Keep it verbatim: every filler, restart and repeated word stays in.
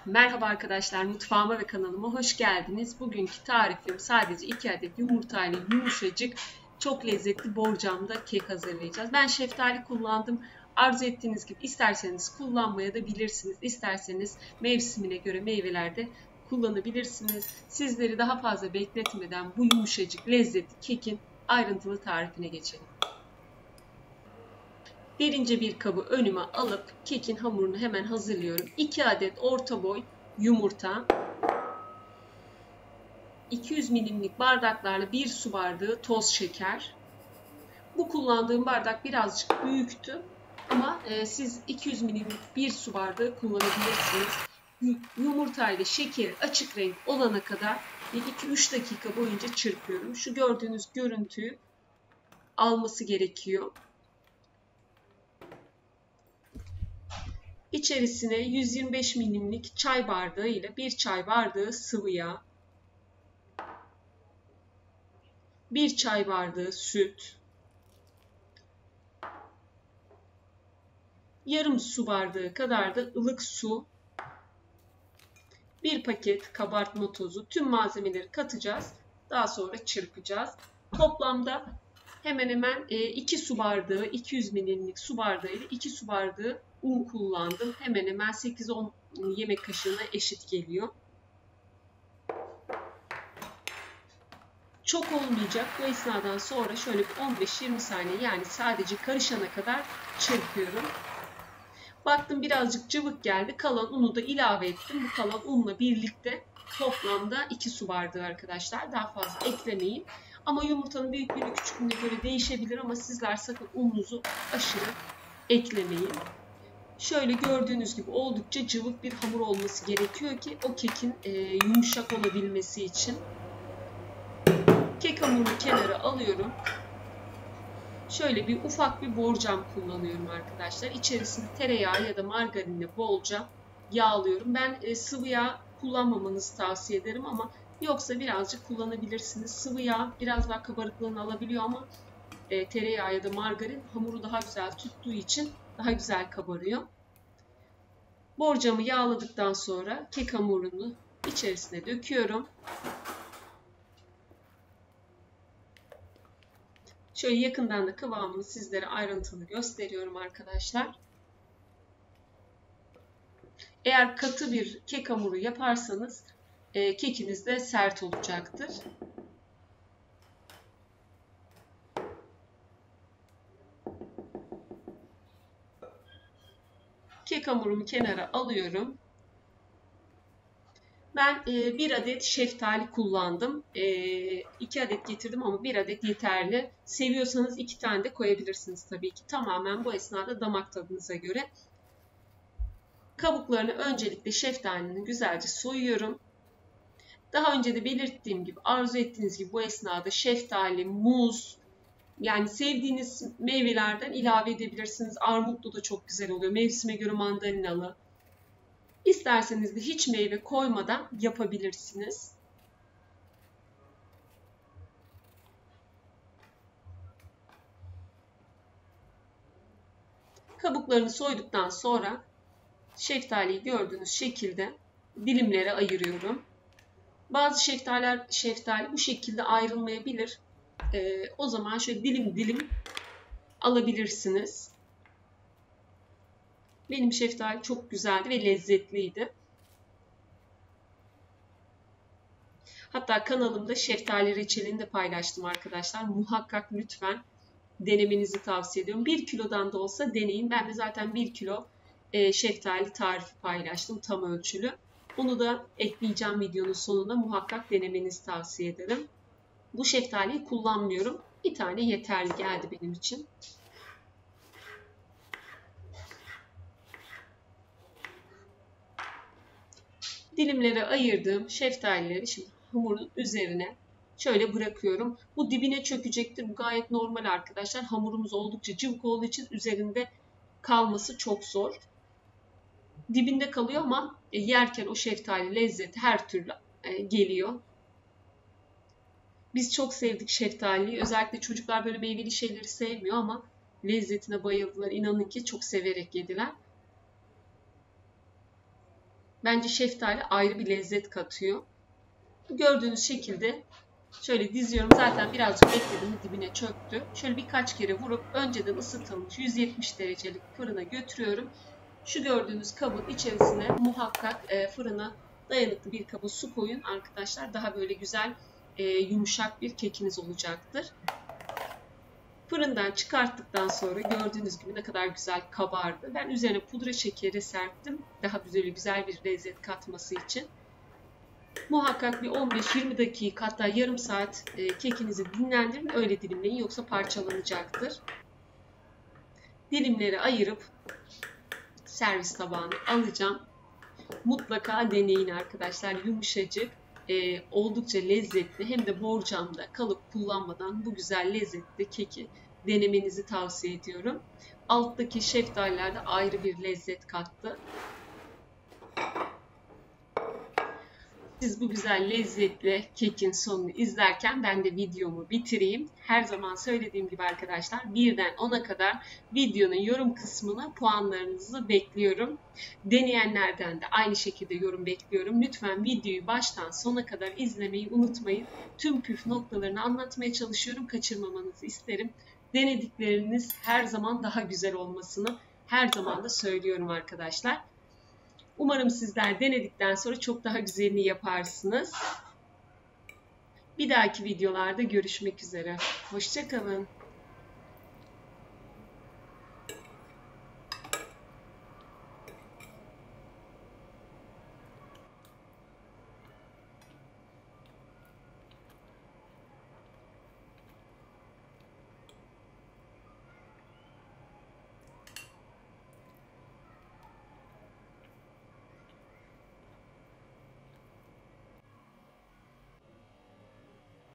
Merhaba arkadaşlar, mutfağıma ve kanalıma hoş geldiniz. Bugünkü tarifim sadece iki adet yumurtayla yumuşacık, çok lezzetli borcamda kek hazırlayacağız. Ben şeftali kullandım. Arzu ettiğiniz gibi isterseniz kullanmaya da bilirsiniz. İsterseniz mevsimine göre meyvelerde kullanabilirsiniz. Sizleri daha fazla bekletmeden bu yumuşacık, lezzetli kekin ayrıntılı tarifine geçelim. Derince bir kabı önüme alıp kekin hamurunu hemen hazırlıyorum. iki adet orta boy yumurta, iki yüz milimlik bardaklarla bir su bardağı toz şeker. Bu kullandığım bardak birazcık büyüktü ama e, siz iki yüz milimlik bir su bardağı kullanabilirsiniz. Yumurta ile şekeri açık renk olana kadar iki üç dakika boyunca çırpıyorum. Şu gördüğünüz görüntüyü alması gerekiyor. İçerisine yüz yirmi beş milimlik çay bardağı ile bir çay bardağı sıvı yağ, bir çay bardağı süt, yarım su bardağı kadar da ılık su, bir paket kabartma tozu, tüm malzemeleri katacağız. Daha sonra çırpacağız. Toplamda hemen hemen iki su bardağı, iki yüz milimlik su bardağı ile iki su bardağı un kullandım. Hemen hemen sekiz on yemek kaşığına eşit geliyor. Çok olmayacak. Bu esnadan sonra şöyle on beş yirmi saniye, yani sadece karışana kadar çırpıyorum. Baktım birazcık cıvık geldi. Kalan unu da ilave ettim. Bu kalan unla birlikte toplamda iki su bardağı arkadaşlar. Daha fazla eklemeyin. Ama yumurtanın büyüklüğüne küçüklüğüne göre değişebilir ama sizler sakın ununuzu aşırı eklemeyin. Şöyle gördüğünüz gibi oldukça cıvık bir hamur olması gerekiyor ki o kekin e, yumuşak olabilmesi için. Kek hamurunu kenara alıyorum. Şöyle bir ufak bir borcam kullanıyorum arkadaşlar. İçerisinde tereyağı ya da margarinle bolca yağlıyorum. Ben e, sıvı yağ kullanmamanızı tavsiye ederim ama yoksa birazcık kullanabilirsiniz. Sıvı yağ biraz daha kabarıklığını alabiliyor ama e, tereyağı ya da margarin hamuru daha güzel tuttuğu için daha güzel kabarıyor. Borcamı yağladıktan sonra kek hamurunu içerisine döküyorum. Şöyle yakından da kıvamını sizlere ayrıntılı gösteriyorum arkadaşlar. Eğer katı bir kek hamuru yaparsanız e, kekiniz de sert olacaktır. Kek hamurumu kenara alıyorum. Ben e, bir adet şeftali kullandım. E, iki adet getirdim ama bir adet yeterli. Seviyorsanız iki tane de koyabilirsiniz tabii ki. Tamamen bu esnada damak tadınıza göre. Kabuklarını öncelikle şeftalinin güzelce soyuyorum. Daha önce de belirttiğim gibi, arzu ettiğiniz gibi bu esnada şeftali, muz, yani sevdiğiniz meyvelerden ilave edebilirsiniz. Armutlu da çok güzel oluyor. Mevsime göre mandalinalı. İsterseniz de hiç meyve koymadan yapabilirsiniz. Kabuklarını soyduktan sonra şeftaliyi gördüğünüz şekilde dilimlere ayırıyorum. Bazı şeftaliler, şeftali bu şekilde ayrılmayabilir. Ee, o zaman şöyle dilim dilim alabilirsiniz. Benim şeftali çok güzeldi ve lezzetliydi. Hatta kanalımda şeftali reçelini de paylaştım arkadaşlar. Muhakkak lütfen denemenizi tavsiye ediyorum. bir kilodan da olsa deneyin. Ben de zaten bir kilo e, şeftali tarifi paylaştım, tam ölçülü. Onu da ekleyeceğim videonun sonuna. Muhakkak denemenizi tavsiye ederim. Bu şeftaliyi kullanmıyorum. Bir tane yeterli geldi benim için. Dilimlere ayırdığım şeftalileri şimdi hamurun üzerine şöyle bırakıyorum. Bu dibine çökecektir. Bu gayet normal arkadaşlar. Hamurumuz oldukça cıvık olduğu için üzerinde kalması çok zor. Dibinde kalıyor ama yerken o şeftali lezzeti her türlü geliyor. Biz çok sevdik şeftaliyi. Özellikle çocuklar böyle meyveli şeyleri sevmiyor ama lezzetine bayıldılar. İnanın ki çok severek yediler. Bence şeftali ayrı bir lezzet katıyor. Gördüğünüz şekilde şöyle diziyorum. Zaten birazcık bekledim, dibine çöktü. Şöyle birkaç kere vurup önceden ısıtılmış yüz yetmiş derecelik fırına götürüyorum. Şu gördüğünüz kabın içerisine muhakkak e, fırına dayanıklı bir kaba su koyun arkadaşlar. Daha böyle güzel e, yumuşak bir kekiniz olacaktır. Fırından çıkarttıktan sonra gördüğünüz gibi ne kadar güzel kabardı. Ben üzerine pudra şekeri serptim. Daha böyle güzel bir lezzet katması için. Muhakkak bir on beş yirmi dakika, hatta yarım saat e, kekinizi dinlendirin. Öyle dilimleyin, yoksa parçalanacaktır. Dilimleri ayırıp servis tabağına alacağım. Mutlaka deneyin arkadaşlar. Yumuşacık, e, oldukça lezzetli, hem de borcamda kalıp kullanmadan bu güzel lezzetli keki denemenizi tavsiye ediyorum. Alttaki şeftaliler de ayrı bir lezzet kattı. Siz bu güzel lezzetli kekin sonunu izlerken ben de videomu bitireyim. Her zaman söylediğim gibi arkadaşlar, birden ona kadar videonun yorum kısmına puanlarınızı bekliyorum. Deneyenlerden de aynı şekilde yorum bekliyorum. Lütfen videoyu baştan sona kadar izlemeyi unutmayın. Tüm püf noktalarını anlatmaya çalışıyorum. Kaçırmamanızı isterim. Denedikleriniz her zaman daha güzel olmasını her zaman da söylüyorum arkadaşlar. Umarım sizler denedikten sonra çok daha güzelini yaparsınız. Bir dahaki videolarda görüşmek üzere. Hoşça kalın.